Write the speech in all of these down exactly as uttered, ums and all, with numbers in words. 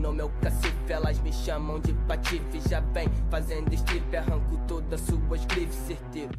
no meu cacife, elas me chamam de patife. Já vem fazendo strip, arranco todas suas grifes, certeiro.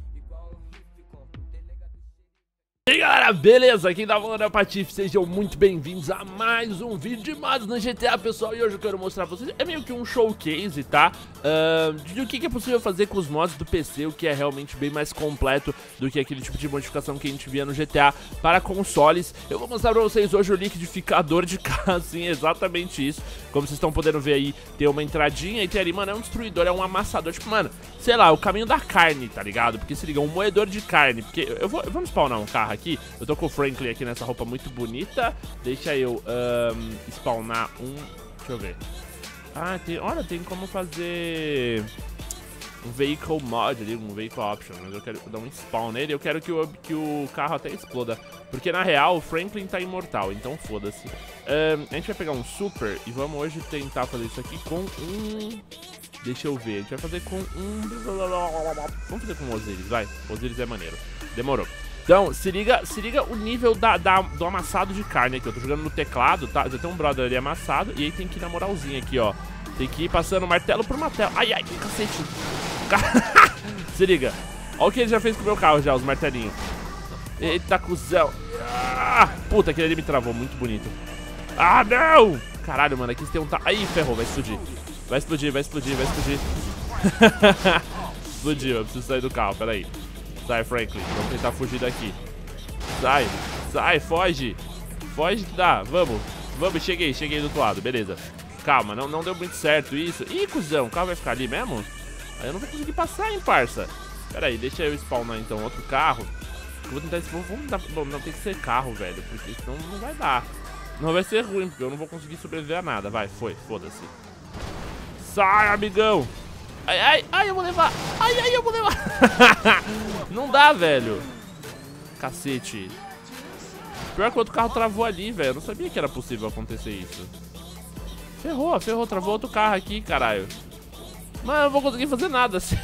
E aí galera, beleza? Quem tá falando é o Patife, sejam muito bem-vindos a mais um vídeo de mods no G T A, pessoal. E hoje eu quero mostrar pra vocês, é meio que um showcase, tá? Uh, de o que é possível fazer com os mods do P C, o que é realmente bem mais completo do que aquele tipo de modificação que a gente via no G T A para consoles. Eu vou mostrar pra vocês hoje o liquidificador de casa, sim, exatamente isso. Como vocês estão podendo ver aí, tem uma entradinha e tem ali, mano, é um destruidor, é um amassador, tipo, mano, sei lá, o caminho da carne, tá ligado? Porque se liga, um moedor de carne, porque eu vou, vamos spawnar um carro aqui. Aqui. Eu tô com o Franklin aqui nessa roupa muito bonita. Deixa eu um, spawnar um... Deixa eu ver. Ah, tem... olha, tem como fazer um vehicle mod ali, um vehicle option. Mas eu quero dar um spawn nele. Eu quero que o, que o carro até exploda. Porque na real o Franklin tá imortal, então foda-se. Um, a gente vai pegar um super e vamos hoje tentar fazer isso aqui com um... Deixa eu ver, a gente vai fazer com um... Vamos fazer com o Osiris, vai. Osiris é maneiro. Demorou. Então, se liga, se liga o nível da, da, do amassado de carne aqui. Eu tô jogando no teclado, tá? Já tem um brother ali amassado. E aí tem que ir na moralzinha aqui, ó. Tem que ir passando martelo por martelo. Ai, ai, cacete. Se liga. Olha o que ele já fez com o meu carro já, os martelinhos. Eita, cuzão. Ah, puta, aquele ali me travou, muito bonito. Ah, não! Caralho, mano, aqui tem um... Ta... Aí, ferrou, vai explodir. Vai explodir, vai explodir, vai explodir. Explodiu, eu preciso sair do carro, peraí. Sai, Franklin, vamos tentar fugir daqui. Sai, sai, foge. Foge que dá, vamos. Vamos, cheguei, cheguei do outro lado, beleza. Calma, não, não deu muito certo isso. Ih, cuzão, o carro vai ficar ali mesmo? Aí eu não vou conseguir passar, hein, parça. Pera aí, deixa eu spawnar então outro carro. Eu vou tentar... Vamos dar... Bom, não, tem que ser carro, velho, porque senão não vai dar. Não vai ser ruim, porque eu não vou conseguir sobreviver a nada. Vai, foi, foda-se. Sai, amigão. Ai, ai, ai, eu vou levar. Ai, ai, eu vou levar. Não dá, velho. Cacete. Pior que o outro carro travou ali, velho. Eu não sabia que era possível acontecer isso. Ferrou, ferrou. Travou outro carro aqui, caralho. Mano, eu não vou conseguir fazer nada assim.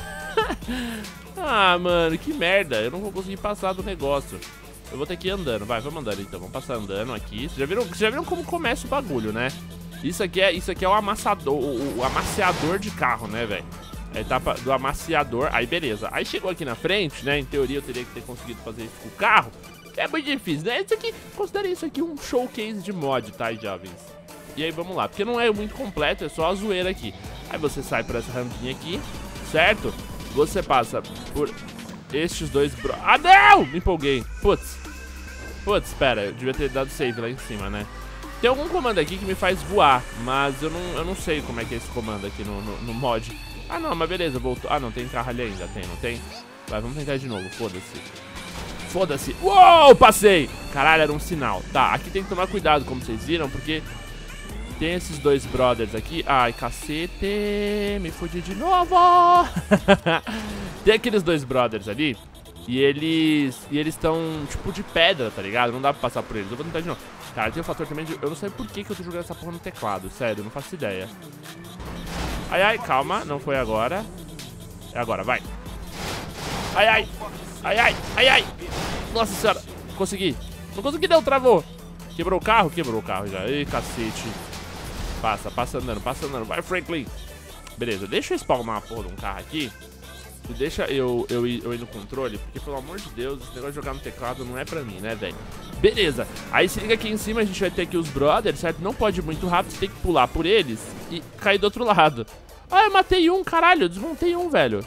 Ah, mano, que merda. Eu não vou conseguir passar do negócio. Eu vou ter que ir andando. Vai, vamos andando então. Vamos passar andando aqui. Vocês já viram, vocês já viram como começa o bagulho, né? Isso aqui é, isso aqui é o amassador, o, o amaciador de carro, né, velho? A etapa do amaciador, aí beleza. Aí chegou aqui na frente, né, em teoria eu teria que ter conseguido fazer isso com o carro. Que é muito difícil, né? Isso aqui, considere isso aqui um showcase de mod, tá, jovens? E aí vamos lá, porque não é muito completo, é só a zoeira aqui. Aí você sai por essa rampinha aqui, certo? Você passa por estes dois bro... Ah, não! Me empolguei. Putz. Putz, espera, eu devia ter dado save lá em cima, né? Tem algum comando aqui que me faz voar, mas eu não, eu não sei como é que é esse comando aqui no, no, no mod. Ah, não, mas beleza, voltou. Ah, não, tem carro ali ainda, tem, não tem? Vai, vamos tentar de novo, foda-se. Foda-se. Uou, passei! Caralho, era um sinal. Tá, aqui tem que tomar cuidado, como vocês viram, porque tem esses dois brothers aqui. Ai, cacete, me fudi de novo! Tem aqueles dois brothers ali. E eles e eles estão, tipo, de pedra, tá ligado? Não dá pra passar por eles. Eu vou tentar de novo. Cara, tem um fator também de... Eu não sei por que, que eu tô jogando essa porra no teclado. Sério, eu não faço ideia. Ai, ai, calma. Não foi agora. É agora, vai. Ai, ai. Ai, ai, ai, ai. Nossa senhora. Consegui. Não consegui, não. Travou. Quebrou o carro? Quebrou o carro já. Ih, cacete. Passa, passa andando, passa andando. Vai, Franklin. Beleza, deixa eu spawnar a porra de um carro aqui. Deixa eu, eu, ir, eu ir no controle, porque pelo amor de Deus, esse negócio de jogar no teclado não é pra mim, né, velho? Beleza, aí se liga aqui em cima, a gente vai ter aqui os brothers, certo? Não pode ir muito rápido, você tem que pular por eles e cair do outro lado. Ah, eu matei um, caralho, eu desmontei um, velho.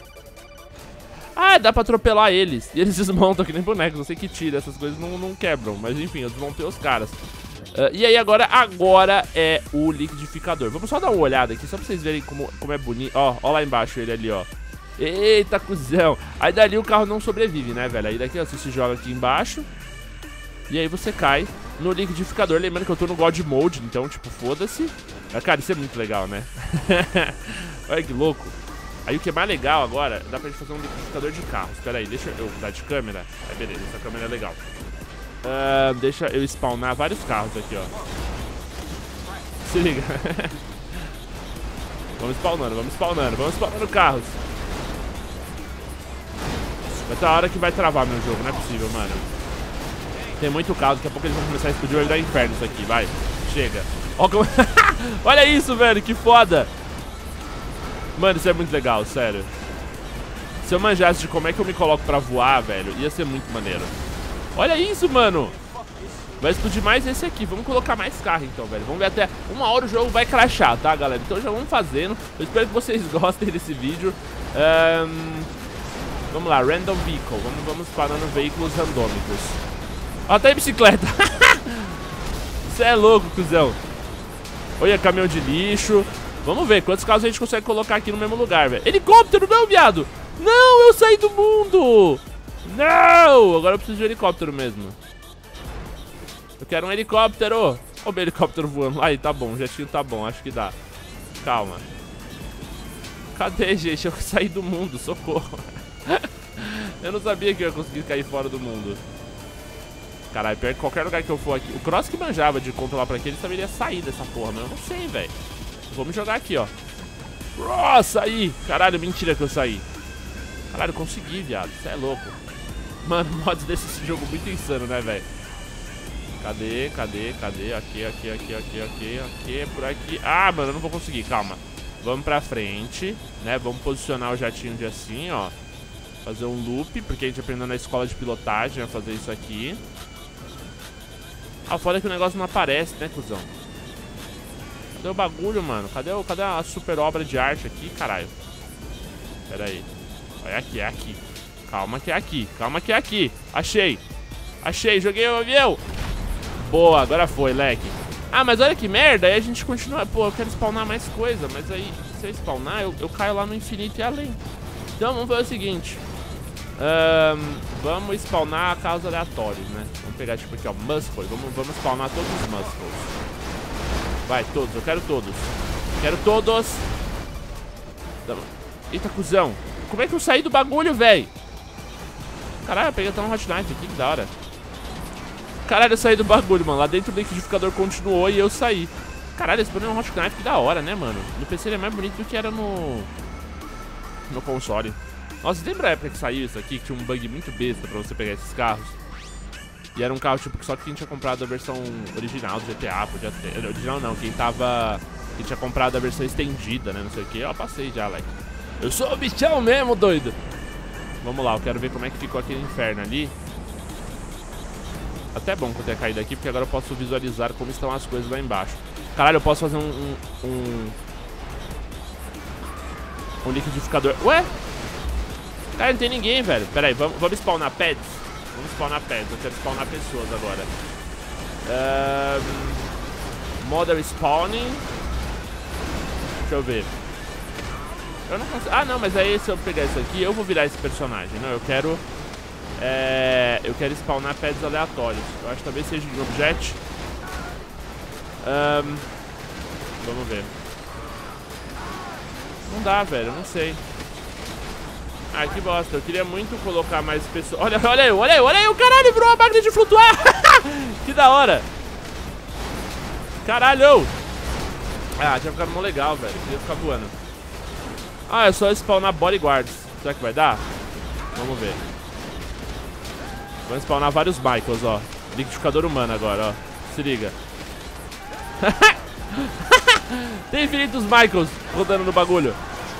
Ah, dá pra atropelar eles. E eles desmontam que nem bonecos, eu sei que tira, essas coisas não, não quebram. Mas enfim, eu desmontei os caras. Uh, e aí agora, agora é o liquidificador. Vamos só dar uma olhada aqui, só pra vocês verem como, como é bonito. Ó, ó lá embaixo ele ali, ó. Eita, cuzão. Aí dali o carro não sobrevive, né, velho? Aí daqui ó, você se joga aqui embaixo. E aí você cai no liquidificador. Lembrando que eu tô no God Mode, então, tipo, foda-se. Cara, isso é muito legal, né? Olha que louco. Aí o que é mais legal agora, dá pra gente fazer um liquidificador de carros. Espera aí, deixa eu mudar de câmera. Aí beleza, essa câmera é legal. uh, Deixa eu spawnar vários carros aqui, ó. Se liga. Vamos spawnando, vamos spawnando, vamos spawnando carros. Vai ter a hora que vai travar meu jogo, não é possível, mano. Tem muito carro, daqui a pouco eles vão começar a explodir, vai dar inferno isso aqui, vai. Chega. Ó como... Olha isso, velho, que foda. Mano, isso é muito legal, sério. Se eu manjasse de como é que eu me coloco pra voar, velho, ia ser muito maneiro. Olha isso, mano. Vai explodir mais esse aqui. Vamos colocar mais carro, então, velho. Vamos ver até uma hora o jogo vai crashar, tá, galera? Então já vamos fazendo. Eu espero que vocês gostem desse vídeo. um, Vamos lá, Random Vehicle. Vamos, vamos parando veículos randômicos. Ó, tá aí bicicleta. Você é louco, cuzão. Olha, caminhão de lixo. Vamos ver quantos carros a gente consegue colocar aqui no mesmo lugar, velho. Helicóptero, não, viado. Não, eu saí do mundo. Não, agora eu preciso de helicóptero mesmo. Eu quero um helicóptero. Olha o meu helicóptero voando. Aí, tá bom, o jetinho tá bom, acho que dá. Calma. Cadê, gente? Eu saí do mundo, socorro. Eu não sabia que eu ia conseguir cair fora do mundo. Caralho, pior que qualquer lugar que eu for aqui. O Cross que manjava de controlar pra aqui, ele saberia sair dessa porra, mas eu não sei, velho. Vamos jogar aqui, ó. Oh, saí. Caralho, mentira que eu saí. Caralho, eu consegui, viado. Você é louco. Mano, mods desse jogo muito insano, né, velho? Cadê, cadê, cadê? Aqui, aqui, aqui, aqui, aqui, aqui, por aqui. Ah, mano, eu não vou conseguir, calma. Vamos pra frente, né? Vamos posicionar o jatinho de assim, ó. Fazer um loop, porque a gente aprendeu na escola de pilotagem a fazer isso aqui. Ah, foda é que o negócio não aparece, né, cuzão? Cadê o bagulho, mano? Cadê, o, cadê a super obra de arte aqui, caralho? Pera aí. É aqui, é aqui. Calma que é aqui, calma que é aqui. Achei. Achei, joguei o avião. Boa, agora foi, leque. Ah, mas olha que merda, aí a gente continua. Pô, eu quero spawnar mais coisa, mas aí, se eu spawnar, eu, eu caio lá no infinito e além. Então, vamos fazer o seguinte. Um, vamos spawnar carros aleatórios, né? Vamos pegar, tipo, aqui, ó, Muscle. Vamos, vamos spawnar todos os Muscles. Vai, todos, eu quero todos. Quero todos. Eita, cuzão. Como é que eu saí do bagulho, velho? Caralho, eu peguei até um Hot Knife aqui, que da hora. Caralho, eu saí do bagulho, mano. Lá dentro o liquidificador continuou e eu saí. Caralho, esse é um Hot Knife, que da hora, né, mano? No P C ele é mais bonito do que era no... no console. Nossa, lembra a época que saiu isso aqui? Que tinha um bug muito besta pra você pegar esses carros? E era um carro, tipo, que só quem tinha comprado a versão original do G T A podia ter. Original não, quem tava... Quem tinha comprado a versão estendida, né? Não sei o que. Ó, passei já, Leque. Eu sou o bichão mesmo, doido. Vamos lá, eu quero ver como é que ficou aquele inferno ali. Até bom que eu tenha caído aqui, porque agora eu posso visualizar como estão as coisas lá embaixo. Caralho, eu posso fazer um... Um, um, um liquidificador. Ué? Cara, não tem ninguém, velho. Pera aí, vamos, vamos spawnar pads? Vamos spawnar pads, eu quero spawnar pessoas agora. um, Model spawning. Deixa eu ver. Eu não consigo... Ah, não, mas aí se eu pegar isso aqui, eu vou virar esse personagem. Não, eu quero... É... Eu quero spawnar pads aleatórios. Eu acho que talvez seja de objet. um, Vamos ver. Não dá, velho, eu não sei. Ah, que bosta, eu queria muito colocar mais pessoas. Olha, olha aí, olha aí, olha aí, o caralho virou uma máquina de flutuar. Que da hora. Caralho. Ah, tinha ficado mó legal, velho, eu queria ficar voando. Ah, é só spawnar bodyguards. Será que vai dar? Vamos ver. Vamos spawnar vários Michaels, ó. Liquidificador humano agora, ó. Se liga. Tem infinitos Michaels rodando no bagulho.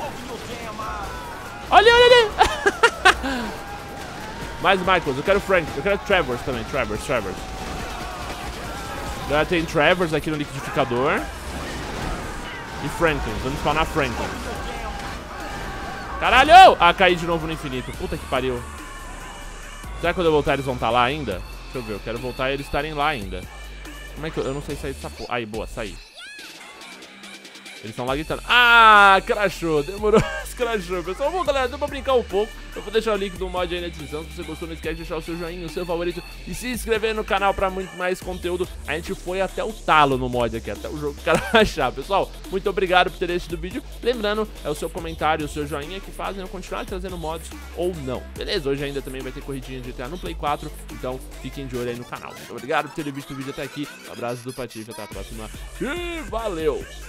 Olha, olha ali. Mais Michaels, eu quero Frank, eu quero Travers também. Travers, Travers. Agora tem Travers aqui no liquidificador. E Franklin, vamos spawnar Franklin. Caralho! Ah, caí de novo no infinito. Puta que pariu. Será que quando eu voltar eles vão estar lá ainda? Deixa eu ver, eu quero voltar e eles estarem lá ainda. Como é que eu... Eu não sei sair dessa porra. Aí, boa, saí. Eles estão lá gritando. Ah, crashou, demorou, crashou. Pessoal, bom, galera, deu pra brincar um pouco. Eu vou deixar o link do mod aí na descrição. Se você gostou, não esquece de deixar o seu joinha, o seu favorito e se inscrever no canal pra muito mais conteúdo. A gente foi até o talo no mod aqui, até o jogo crashar. Pessoal, muito obrigado por ter assistido o vídeo. Lembrando, é o seu comentário, o seu joinha que fazem eu continuar trazendo mods ou não. Beleza? Hoje ainda também vai ter corridinha de G T A no Play quatro, então fiquem de olho aí no canal. Muito obrigado por terem visto o vídeo até aqui. Um abraço do Patife, até a próxima e valeu!